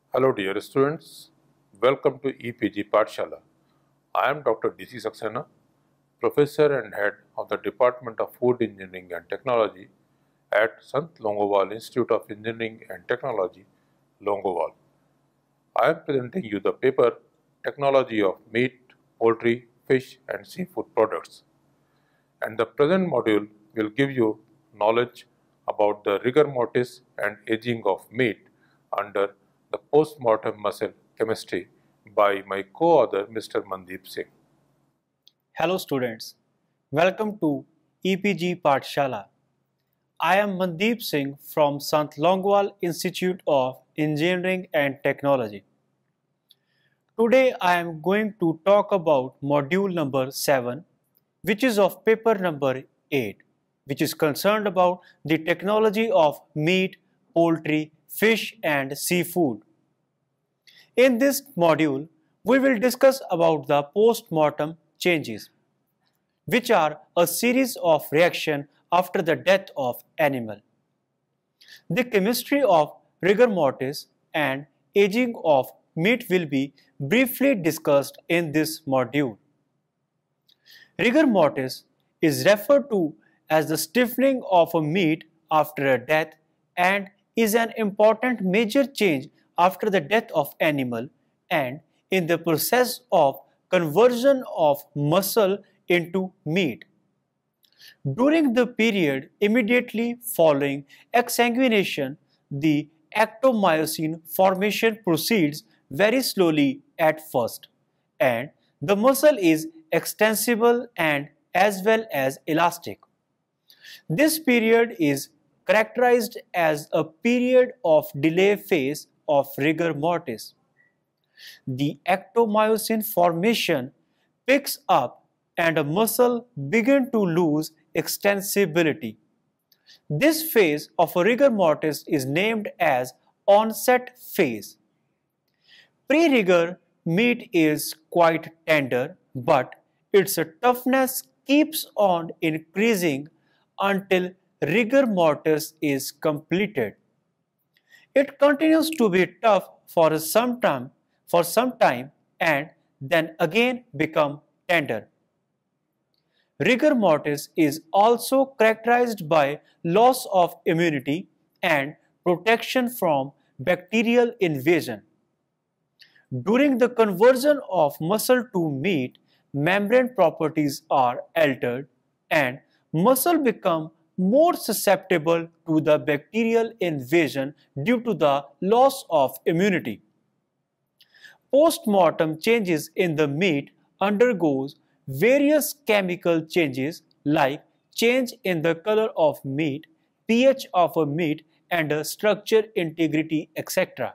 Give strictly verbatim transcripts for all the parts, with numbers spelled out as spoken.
Hello dear students, welcome to E P G Pathshala. I am Doctor D C Saxena, Professor and Head of the Department of Food Engineering and Technology at Sant Longowal Institute of Engineering and Technology, Longowal. I am presenting you the paper Technology of Meat, Poultry, Fish and Seafood Products. And the present module will give you knowledge about the rigor mortis and aging of meat under the post-mortem muscle chemistry by my co-author Mister Mandeep Singh. Hello students, welcome to E P G Pathshala. I am Mandeep Singh from Sant Longowal Institute of Engineering and Technology. Today I am going to talk about module number seven, which is of paper number eight, which is concerned about the technology of meat, poultry, fish and seafood. In this module, we will discuss about the post-mortem changes, which are a series of reactions after the death of animal. The chemistry of rigor mortis and aging of meat will be briefly discussed in this module. Rigor mortis is referred to as the stiffening of a meat after a death and is an important major change after the death of animal and in the process of conversion of muscle into meat. During the period immediately following exsanguination, the actomyosin formation proceeds very slowly at first, and the muscle is extensible and as well as elastic. This period is characterized as a period of delay phase of rigor mortis. The actomyosin formation picks up and a muscle begins to lose extensibility. This phase of a rigor mortis is named as onset phase. Pre-rigor meat is quite tender, but its toughness keeps on increasing until rigor mortis is completed. It continues to be tough for some time, for some time and then again become tender. Rigor mortis is also characterized by loss of immunity and protection from bacterial invasion. During the conversion of muscle to meat, membrane properties are altered and muscle become more susceptible to the bacterial invasion due to the loss of immunity. Post-mortem changes in the meat undergoes various chemical changes like change in the color of meat, pH of a meat and structure integrity, et cetera.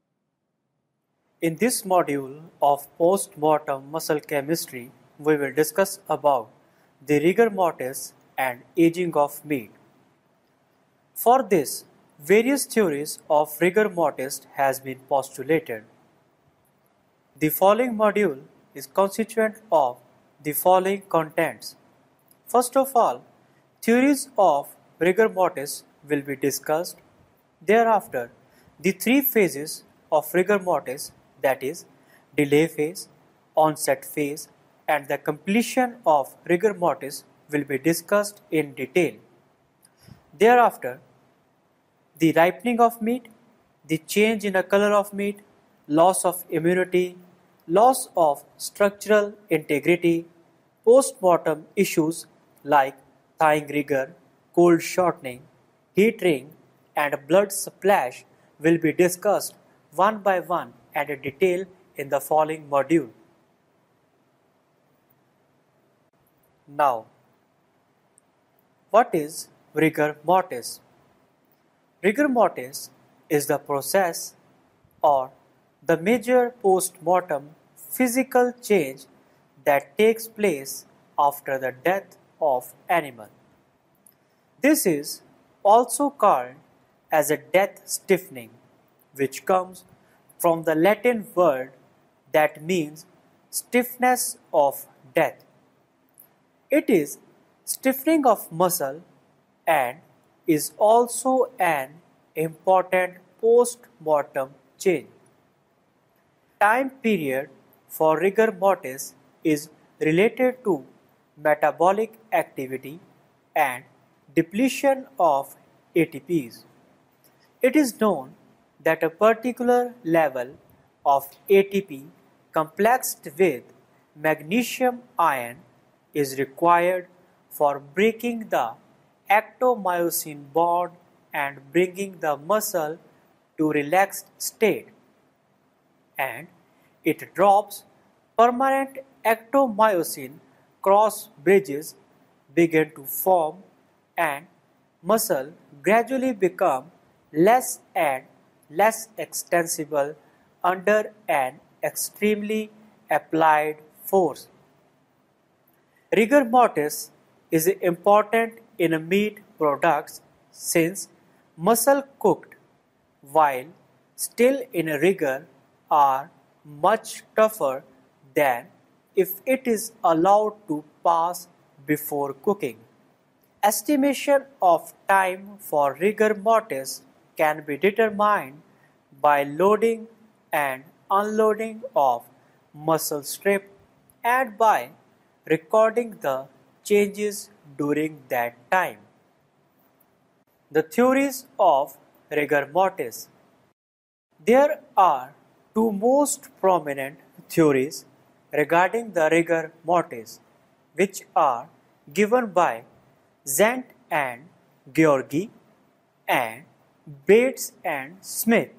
In this module of post-mortem muscle chemistry, we will discuss about the rigor mortis and aging of meat. For this, various theories of rigor mortis has been postulated. The following module is constituent of the following contents. First of all, theories of rigor mortis will be discussed. Thereafter, the three phases of rigor mortis, that is, delay phase, onset phase, and the completion of rigor mortis will be discussed in detail. Thereafter, the ripening of meat, the change in the color of meat, loss of immunity, loss of structural integrity, post-mortem issues like thawing rigor, cold shortening, heat ring, and blood splash will be discussed one by one and in detail in the following module. Now, what is rigor mortis? Rigor mortis is the process or the major post-mortem physical change that takes place after the death of animal. This is also called as a death stiffening, which comes from the Latin word that means stiffness of death. It is stiffening of muscle and is also an important post-mortem change. time period for rigor mortis is related to metabolic activity and depletion of A T Ps. It is known that a particular level of A T P complexed with magnesium ion is required for breaking the actomyosin bond and bringing the muscle to relaxed state, and it drops. Permanent actomyosin cross bridges begin to form and muscle gradually become less and less extensible under an extremely applied force. Rigor mortis is important in meat products since muscle cooked while still in rigor are much tougher than if it is allowed to pass before cooking. Estimation of time for rigor mortis can be determined by loading and unloading of muscle strip and by recording the changes during that time. The theories of rigor mortis. There are two most prominent theories regarding the rigor mortis, which are given by Zent and Georgi and Bates and Smith.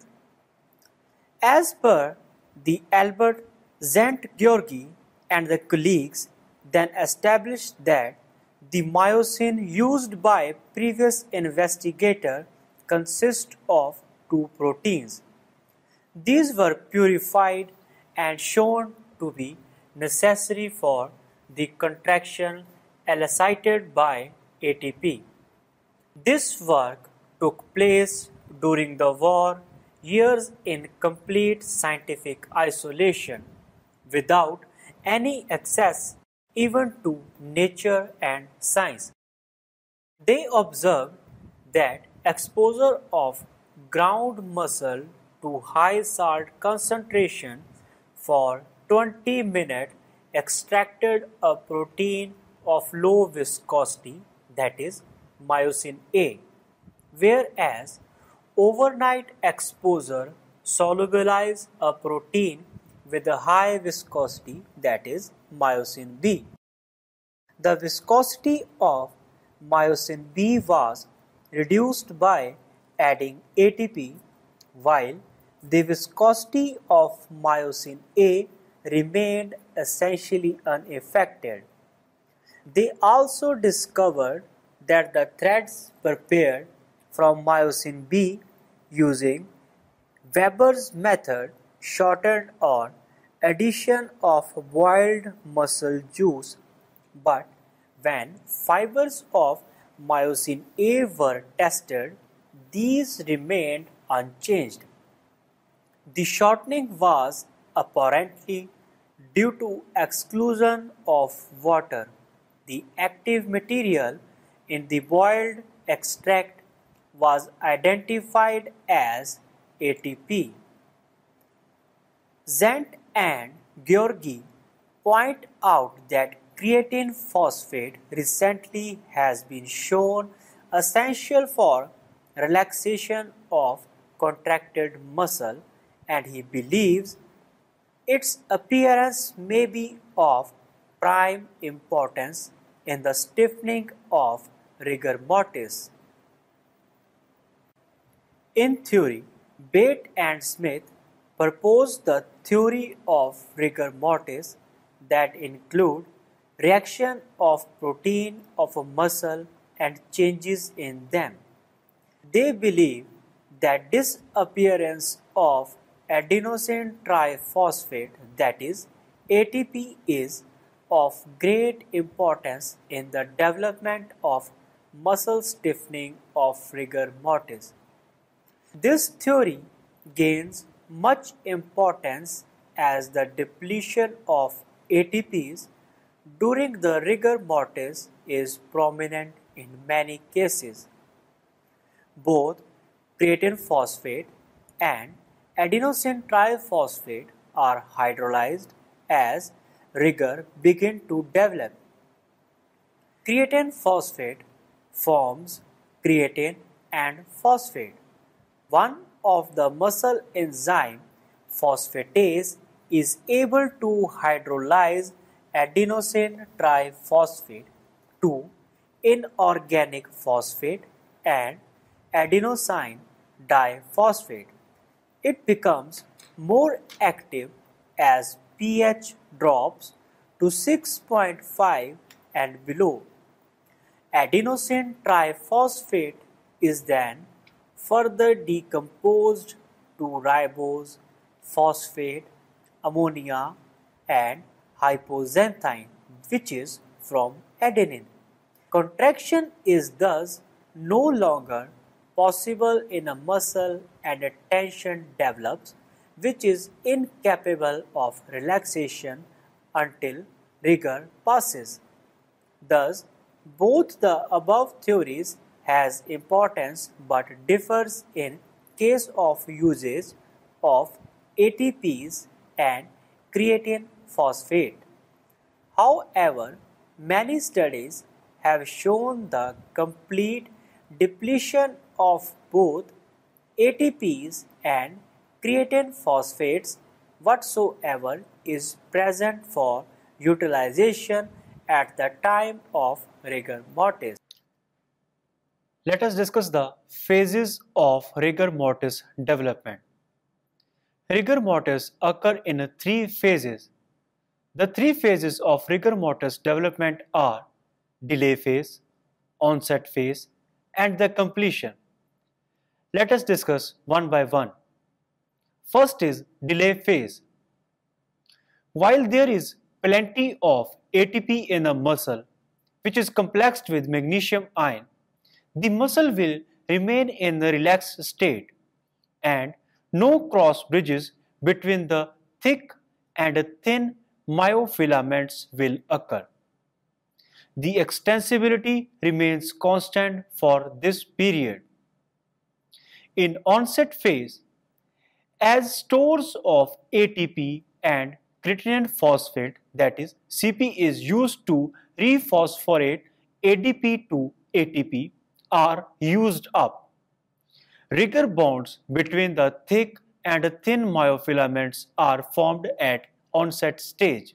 As per the Albert Zent-Georgi and the colleagues then established that the myosin used by previous investigator consists of two proteins. These were purified and shown to be necessary for the contraction elicited by A T P. This work took place during the war years in complete scientific isolation, without any access even to nature and science. They observed that exposure of ground muscle to high salt concentration for twenty minutes extracted a protein of low viscosity, that is myosin A, whereas overnight exposure solubilizes a protein with a high viscosity, that is myosin B. The viscosity of myosin B was reduced by adding A T P, while the viscosity of myosin A remained essentially unaffected. They also discovered that the threads prepared from myosin B using Weber's method shortened on addition of boiled muscle juice, but when fibers of myosin A were tested, these remained unchanged. The shortening was apparently due to exclusion of water. The active material in the boiled extract was identified as A T P. Zent and Georgi point out that creatine phosphate recently has been shown essential for relaxation of contracted muscle, and he believes its appearance may be of prime importance in the stiffening of rigor mortis. In theory, Bates and Smith proposed the theory of rigor mortis that include reaction of protein of a muscle and changes in them. They believe that disappearance of adenosine triphosphate, that is A T P, is of great importance in the development of muscle stiffening of rigor mortis. This theory gains much importance as the depletion of A T Ps during the rigor mortis is prominent in many cases. Both creatine phosphate and adenosine triphosphate are hydrolyzed as rigor begin to develop. Creatine phosphate forms creatine and phosphate. One of the muscle enzyme phosphatase is able to hydrolyze adenosine triphosphate to inorganic phosphate and adenosine diphosphate. It becomes more active as pH drops to six point five and below. Adenosine triphosphate is then further decomposed to ribose, phosphate, ammonia and hypoxanthine, which is from adenine. Contraction is thus no longer possible in a muscle and a tension develops which is incapable of relaxation until rigor passes. Thus, both the above theories has importance but differs in case of usage of A T Ps and creatine phosphate. However, many studies have shown the complete depletion of both A T Ps and creatine phosphates whatsoever is present for utilization at the time of rigor mortis. Let us discuss the phases of rigor mortis development. Rigor mortis occur in three phases. The three phases of rigor mortis development are delay phase, onset phase, and the completion. Let us discuss one by one. First is delay phase. While there is plenty of A T P in a muscle, which is complexed with magnesium ion, the muscle will remain in a relaxed state and no cross bridges between the thick and thin myofilaments will occur. The extensibility remains constant for this period. In onset phase, as stores of A T P and creatine phosphate, that is C P, is used to rephosphorate A D P to A T P are used up. Rigor bonds between the thick and thin myofilaments are formed at onset stage.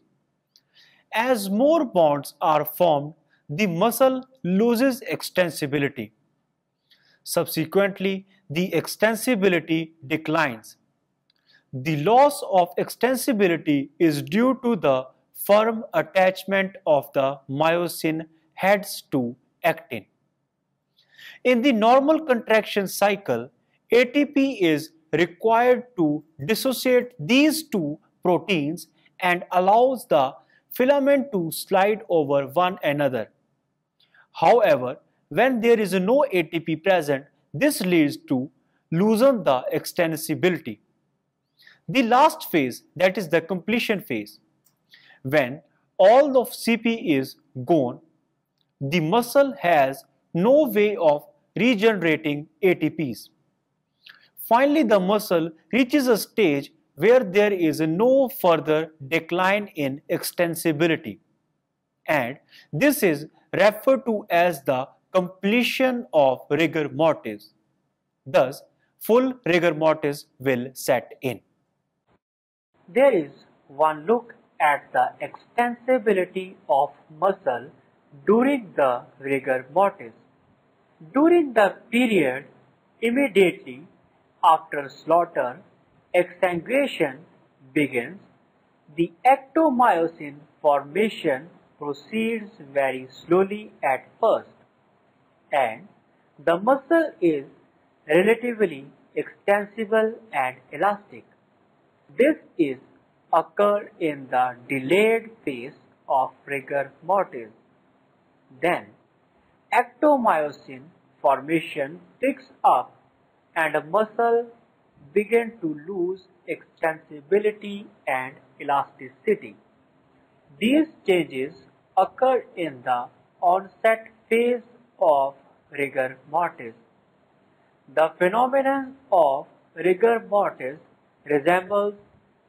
As more bonds are formed, the muscle loses extensibility. Subsequently, the extensibility declines. The loss of extensibility is due to the firm attachment of the myosin heads to actin. In the normal contraction cycle, A T P is required to dissociate these two proteins and allows the filament to slide over one another. However, when there is no A T P present, this leads to loosen the extensibility. The last phase, that is the completion phase. When all of C P is gone, the muscle has no way of regenerating A T Ps. Finally, the muscle reaches a stage where there is no further decline in extensibility, and this is referred to as the completion of rigor mortis. Thus, full rigor mortis will set in. There is one look at the extensibility of muscle during the rigor mortis. During the period immediately after slaughter, exsanguination begins. The ectomyosin formation proceeds very slowly at first, and the muscle is relatively extensible and elastic. This is occurred in the delayed phase of rigor mortis. Then, ectomyosin formation picks up and a muscle begins to lose extensibility and elasticity. These changes occur in the onset phase of rigor mortis. The phenomenon of rigor mortis resembles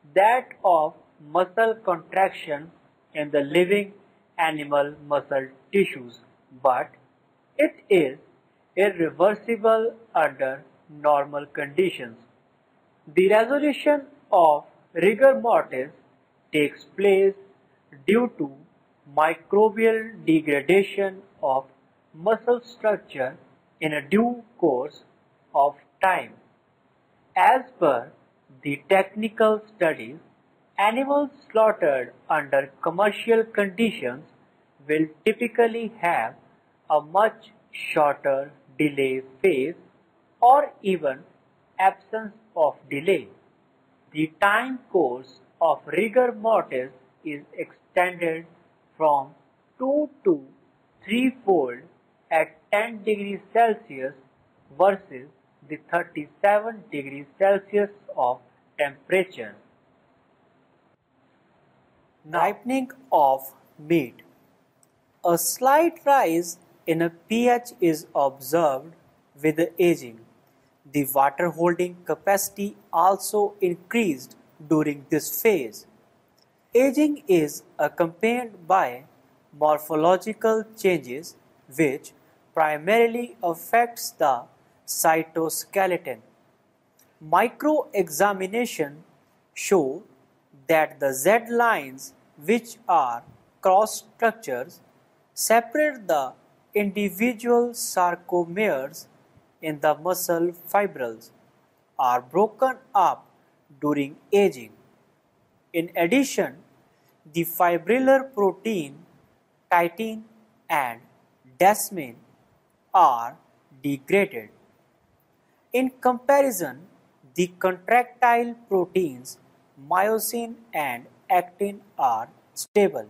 that of muscle contraction in the living animal muscle tissues, but it is irreversible under normal conditions. The resolution of rigor mortis takes place due to microbial degradation of muscle structure in a due course of time. As per the technical studies, animals slaughtered under commercial conditions will typically have a much shorter delay phase or even absence of delay. The time course of rigor mortis is extended from two to three-fold at ten degrees Celsius versus the thirty-seven degrees Celsius of temperature. Ripening of meat. A slight rise in a pH is observed with the aging. The water holding capacity also increased during this phase. Aging is accompanied by morphological changes which primarily affects the cytoskeleton. Microexamination show that the Z lines, which are cross structures, separate the individual sarcomeres in the muscle fibrils, are broken up during aging. In addition, the fibrillar protein titin and desmin are degraded. In comparison, the contractile proteins myosin and actin are stable.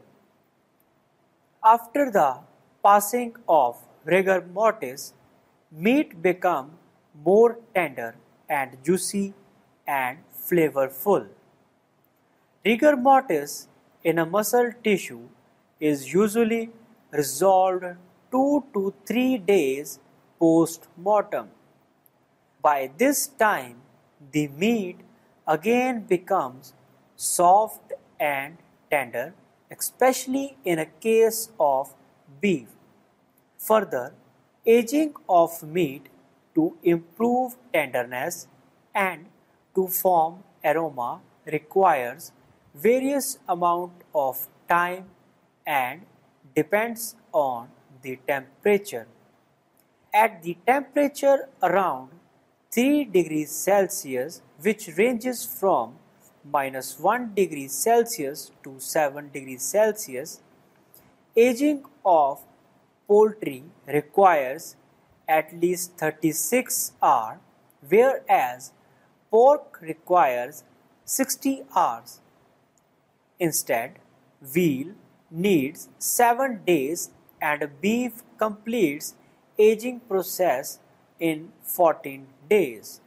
After the passing of rigor mortis, meat becomes more tender and juicy and flavorful. Rigor mortis in a muscle tissue is usually resolved two to three days post-mortem. By this time, the meat again becomes soft and tender, especially in a case of beef. Further, aging of meat to improve tenderness and to form aroma requires various amount of time and depends on the temperature. At the temperature around three degrees Celsius, which ranges from minus one degree Celsius to seven degrees Celsius, aging of poultry requires at least thirty-six hours, whereas pork requires sixty hours. Instead, veal needs seven days and beef completes aging process in fourteen days.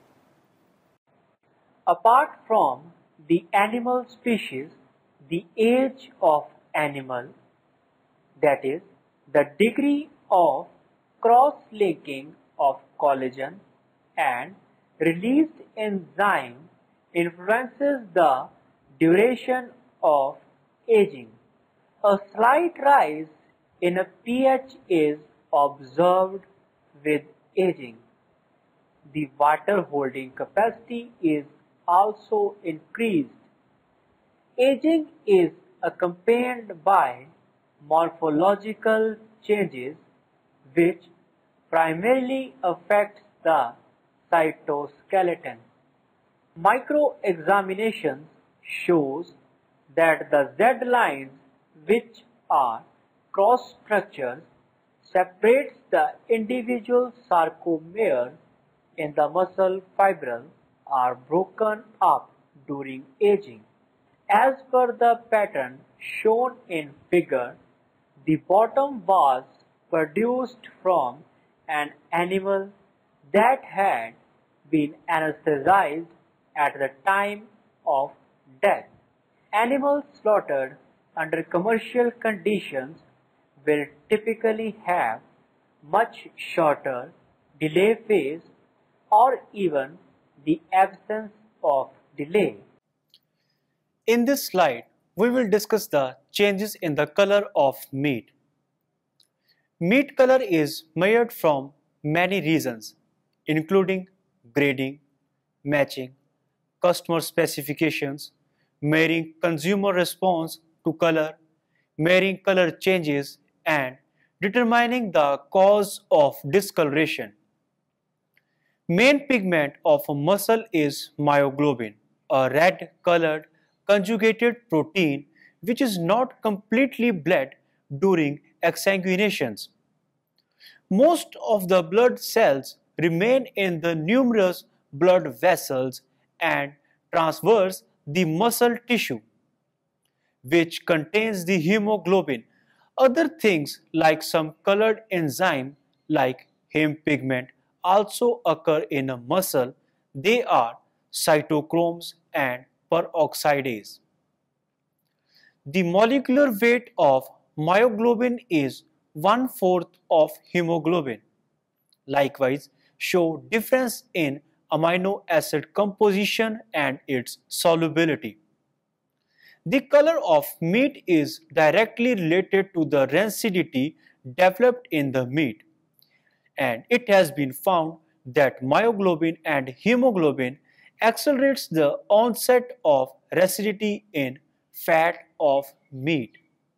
Apart from the animal species, the age of animal, that is, the degree of cross-linking of collagen and released enzyme influences the duration of aging. A slight rise in a pH is observed with aging. The water holding capacity is also increased. Aging is accompanied by morphological changes which primarily affect the cytoskeleton. Microexamination shows that the Z lines, which are cross structures, separates the individual sarcomere in the muscle fibril are broken up during aging. As per the pattern shown in figure, the bottom was produced from an animal that had been anesthetized at the time of death. Animals slaughtered under commercial conditions will typically have much shorter delay phase or even the absence of delay. In this slide, we will discuss the changes in the color of meat. Meat color is measured from many reasons, including grading, matching, customer specifications, measuring consumer response to color, measuring color changes, and determining the cause of discoloration. Main pigment of a muscle is myoglobin, a red-colored conjugated protein which is not completely bled during exsanguinations. Most of the blood cells remain in the numerous blood vessels and traverse the muscle tissue, which contains the hemoglobin. Other things like some colored enzyme like heme pigment also occur in a muscle. They are cytochromes and peroxidase. The molecular weight of myoglobin is one-fourth of hemoglobin. Likewise, show difference in amino acid composition and its solubility. The color of meat is directly related to the rancidity developed in the meat, and it has been found that myoglobin and hemoglobin accelerates the onset of rancidity in fat of meat.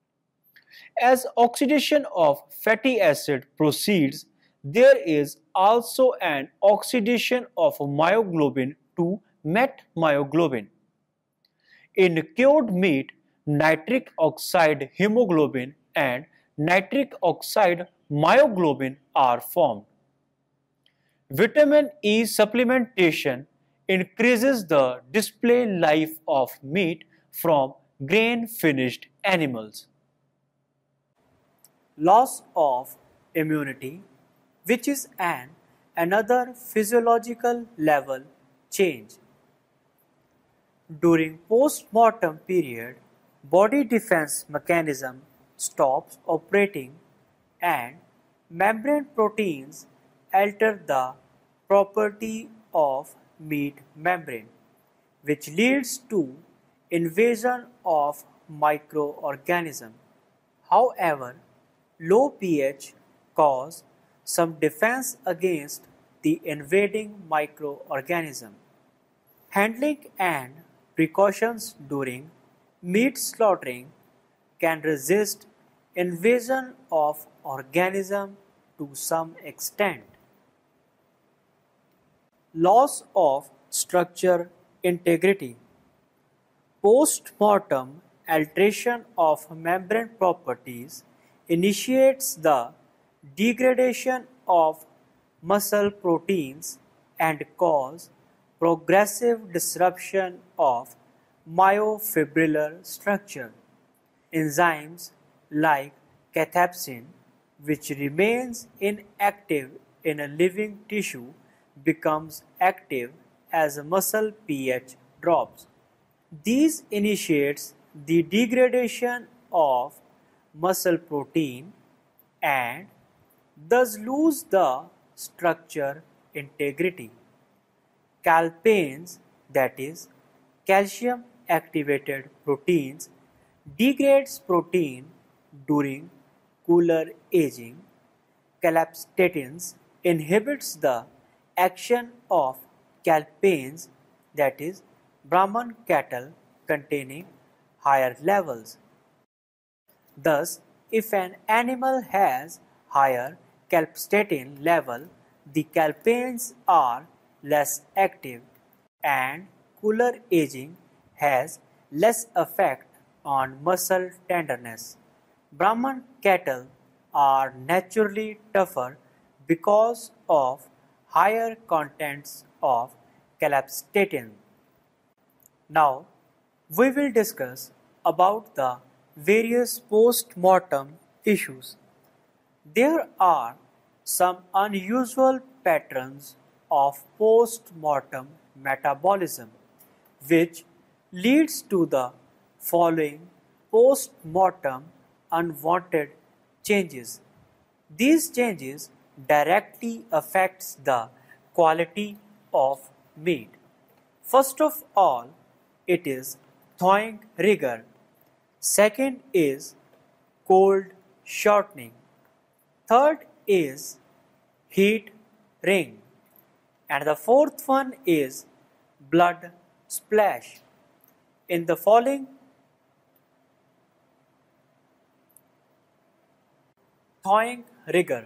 As oxidation of fatty acid proceeds, there is also an oxidation of myoglobin to metmyoglobin. In cured meat, nitric oxide hemoglobin and nitric oxide myoglobin are formed. Vitamin E supplementation increases the display life of meat from grain-finished animals. Loss of immunity, which is an another physiological level change. During post-mortem period, body defense mechanism stops operating and membrane proteins alter the property of meat membrane, which leads to invasion of microorganisms. However, low pH cause some defense against the invading microorganism. Handling and precautions during meat slaughtering can resist invasion of organism to some extent. Loss of structure integrity. Post-mortem alteration of membrane properties initiates the degradation of muscle proteins and cause progressive disruption of myofibrillar structure. Enzymes like cathepsin, which remains inactive in a living tissue, becomes active as muscle pH drops. These initiates the degradation of muscle protein and thus lose the structure integrity. Calpains, that is calcium activated proteins, degrades protein during cooler aging. Calpstatins inhibits the action of calpains, that is Brahman cattle containing higher levels. Thus, if an animal has higher calpstatin level, the calpains are less active and cooler aging has less effect on muscle tenderness. Brahman cattle are naturally tougher because of higher contents of calpstatin. Now, we will discuss about the various post-mortem issues. There are some unusual patterns of post-mortem metabolism which leads to the following post-mortem unwanted changes. These changes directly affects the quality of meat. First of all, it is thawing rigor. Second is cold shortening. Third is heat ring. And the fourth one is blood splash. In the following, thawing rigor.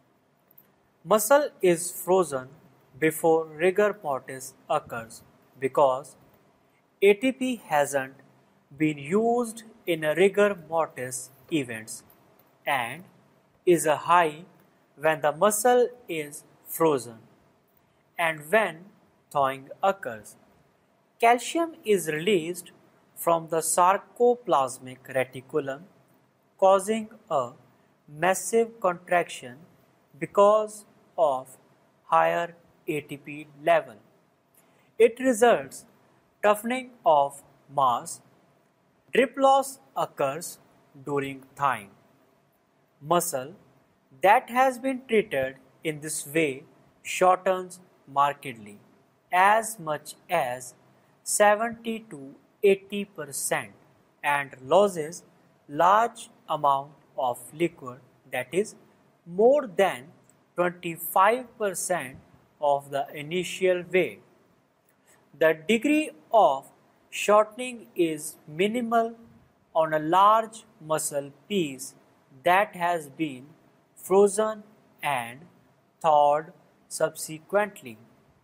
Muscle is frozen before rigor mortis occurs because A T P hasn't been used in a rigor mortis events and is a high when the muscle is frozen and when thawing occurs. Calcium is released from the sarcoplasmic reticulum, causing a massive contraction because of higher A T P level. It results toughening of mass. Drip loss occurs during thawing. Muscle that has been treated in this way shortens markedly, as much as seventy to eighty percent, and loses large amount of liquid, that is more than twenty-five percent of the initial weight. The degree of shortening is minimal on a large muscle piece that has been frozen and thawed subsequently.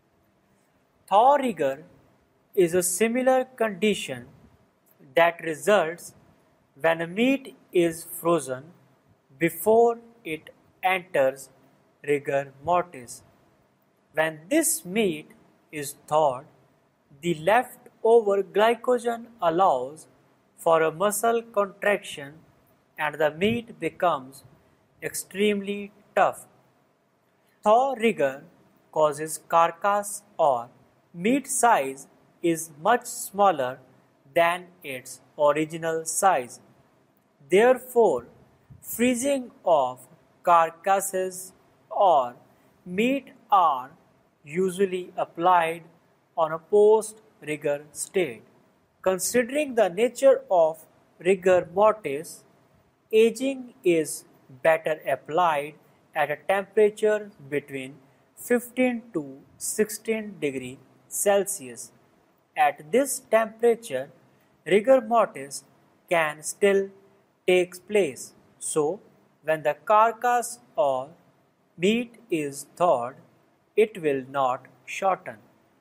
Thaw rigor is a similar condition that results when a meat is frozen before it enters rigor mortis. When this meat is thawed, the leftover glycogen allows for a muscle contraction and the meat becomes extremely tough. Thaw rigor causes carcass or meat size is much smaller than its original size. Therefore, freezing of carcasses or meat are usually applied on a post-rigor state. Considering the nature of rigor mortis, aging is better applied at a temperature between fifteen to sixteen degrees Celsius. At this temperature, rigor mortis can still take place. So, when the carcass or meat is thawed, it will not shorten.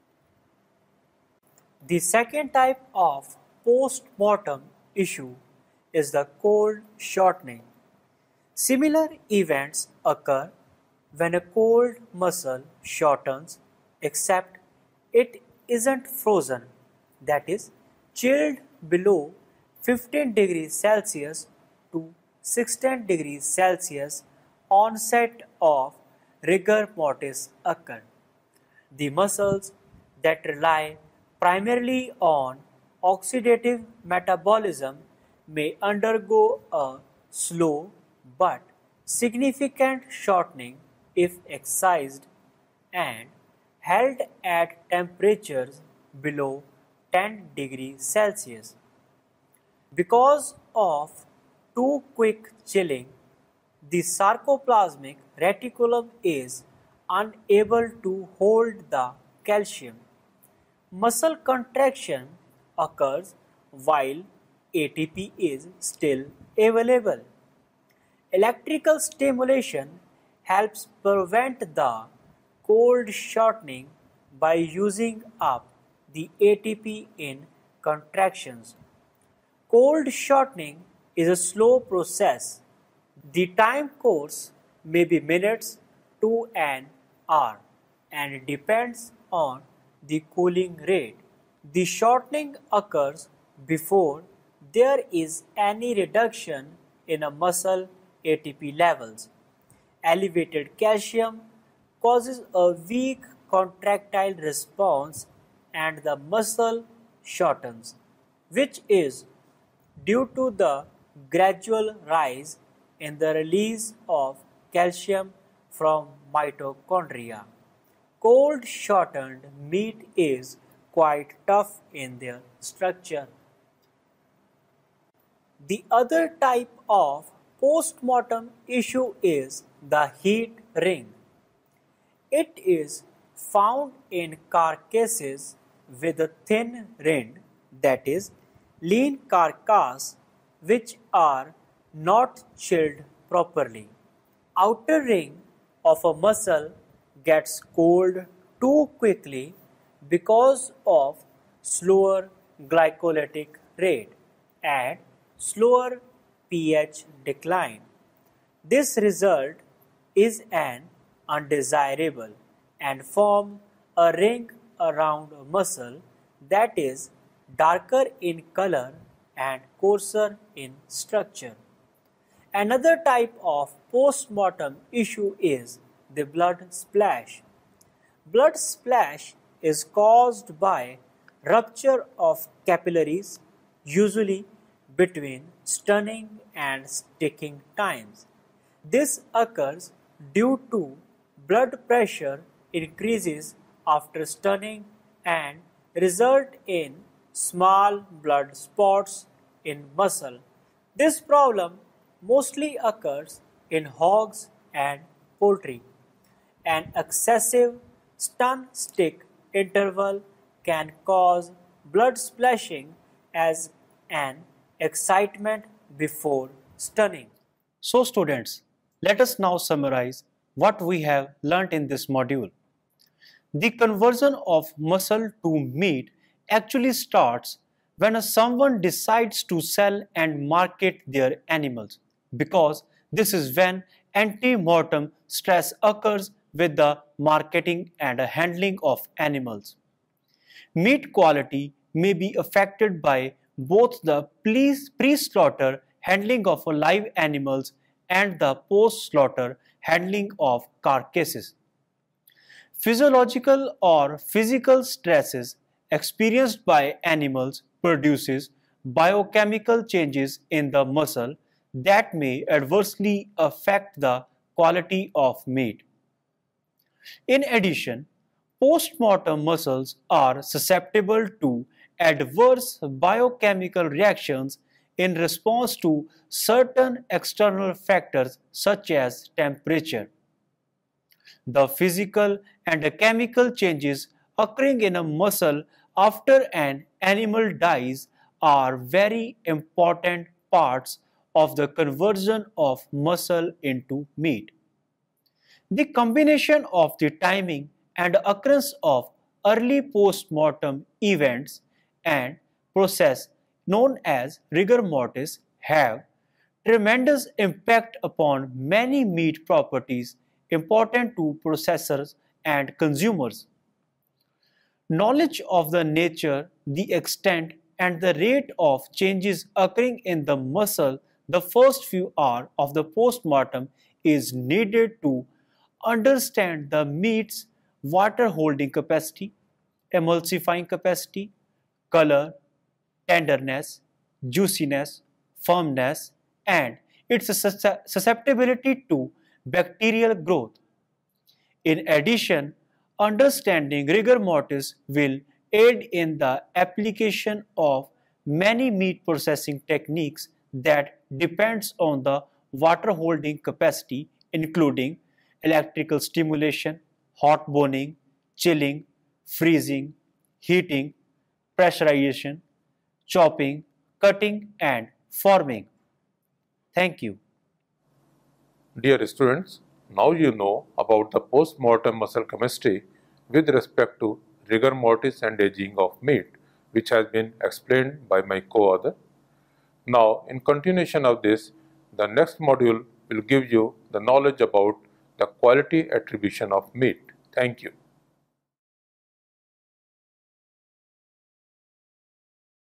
The second type of post-mortem issue is the cold shortening. Similar events occur when a cold muscle shortens, except it isn't frozen, that is, chilled below fifteen degrees Celsius to sixteen degrees Celsius. Onset of rigor mortis occur. The muscles that rely primarily on oxidative metabolism may undergo a slow but significant shortening if excised and held at temperatures below ten degrees Celsius. Because of too quick chilling, the sarcoplasmic reticulum is unable to hold the calcium. Muscle contraction occurs while A T P is still available. Electrical stimulation helps prevent the cold shortening by using up the A T P in contractions. Cold shortening is a slow process. The time course may be minutes to an hour and depends on the cooling rate. The shortening occurs before there is any reduction in a muscle A T P levels. Elevated calcium causes a weak contractile response and the muscle shortens, which is due to the gradual rise in the release of calcium from mitochondria. Cold shortened meat is quite tough in their structure. The other type of post-mortem issue is the heat ring. It is found in carcasses with a thin rind, that is, lean carcass, which are not chilled properly. Outer ring of a muscle gets cold too quickly because of slower glycolytic rate and slower pH decline. This result is an undesirable and form a ring around a muscle that is darker in color and coarser in structure. Another type of post-mortem issue is the blood splash. Blood splash is caused by rupture of capillaries, usually between stunning and sticking times. This occurs due to blood pressure increases after stunning and result in small blood spots in muscle. This problem mostly occurs in hogs and poultry. An excessive stun-stick interval can cause blood splashing as an excitement before stunning. So students, let us now summarize what we have learnt in this module. The conversion of muscle to meat actually starts when someone decides to sell and market their animals, because this is when ante-mortem stress occurs with the marketing and handling of animals. Meat quality may be affected by both the pre-slaughter handling of live animals and the post-slaughter handling of carcasses. Physiological or physical stresses experienced by animals produces biochemical changes in the muscle that may adversely affect the quality of meat. In addition, post-mortem muscles are susceptible to adverse biochemical reactions in response to certain external factors such as temperature. The physical and chemical changes occurring in a muscle after an animal dies are very important parts of the conversion of muscle into meat. The combination of the timing and occurrence of early post-mortem events and process known as rigor mortis have tremendous impact upon many meat properties important to processors and consumers. Knowledge of the nature, the extent, and the rate of changes occurring in the muscle the first few hours of the post-mortem is needed to understand the meat's water holding capacity, emulsifying capacity, color, tenderness, juiciness, firmness, and its susceptibility to bacterial growth. In addition, understanding rigor mortis will aid in the application of many meat processing techniques that depends on the water holding capacity, including electrical stimulation, hot boning, chilling, freezing, heating, pressurization, chopping, cutting, and forming. Thank you. Dear students, now you know about the post-mortem muscle chemistry with respect to rigor mortis and aging of meat, which has been explained by my co-author. Now, in continuation of this, the next module will give you the knowledge about the quality attribution of meat. Thank you.